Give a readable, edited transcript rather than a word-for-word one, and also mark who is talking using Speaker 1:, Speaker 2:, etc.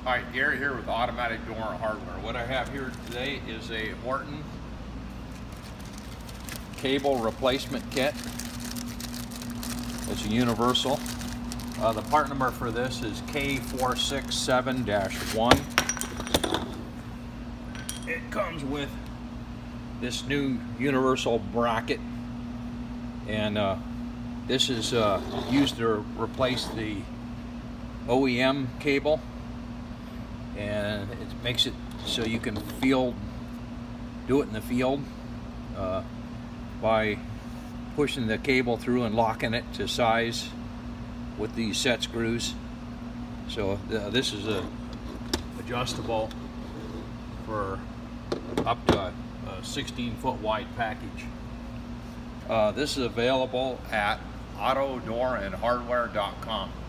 Speaker 1: Hi, Gary here with Automatic Door Hardware. What I have here today is a Horton cable replacement kit. It's a universal. The part number for this is K467-1. It comes with this new universal bracket, and this is used to replace the OEM cable, and it makes it so you can do it in the field by pushing the cable through and locking it to size with these set screws. So this is adjustable for up to a 16-foot wide package. This is available at autodoorandhardware.com.